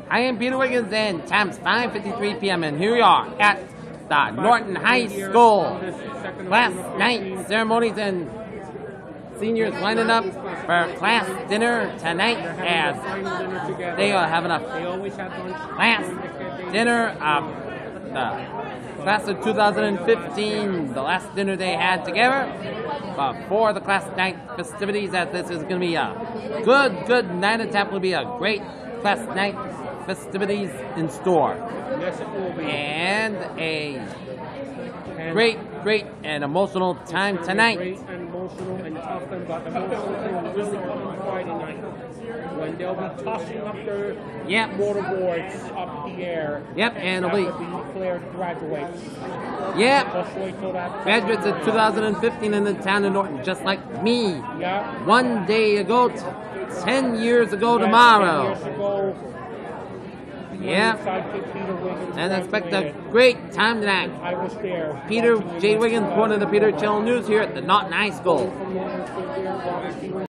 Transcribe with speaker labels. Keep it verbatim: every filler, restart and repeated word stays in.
Speaker 1: I am Peter Wiggins, and time's five fifty-three p m and here we are at the Norton High School class night ceremonies, and seniors lining up for class dinner tonight as they are having a class dinner. Um, the class of two thousand fifteen, the last dinner they had together before the class night festivities, as this is going to be a good, good night. It's going to be a great class night festivities in store.
Speaker 2: Yes, it will be.
Speaker 1: And a great, great and emotional time tonight.
Speaker 2: Great and emotional and tough, and but the emotional thing really coming Friday night when they'll be tossing up their
Speaker 1: yep.
Speaker 2: mortarboards up the air.
Speaker 1: Yep, and it'll be
Speaker 2: declared graduates.
Speaker 1: Yep.
Speaker 2: Just wait till that.
Speaker 1: Graduates of two thousand fifteen in the town of Norton, just like me.
Speaker 2: Yeah.
Speaker 1: One day ago, t ten years ago tomorrow.
Speaker 2: Ten years ago.
Speaker 1: Yeah, and expect a great time tonight.
Speaker 2: I was there.
Speaker 1: Peter J. Wiggins, one of the Peter Channel News here at the Norton High School.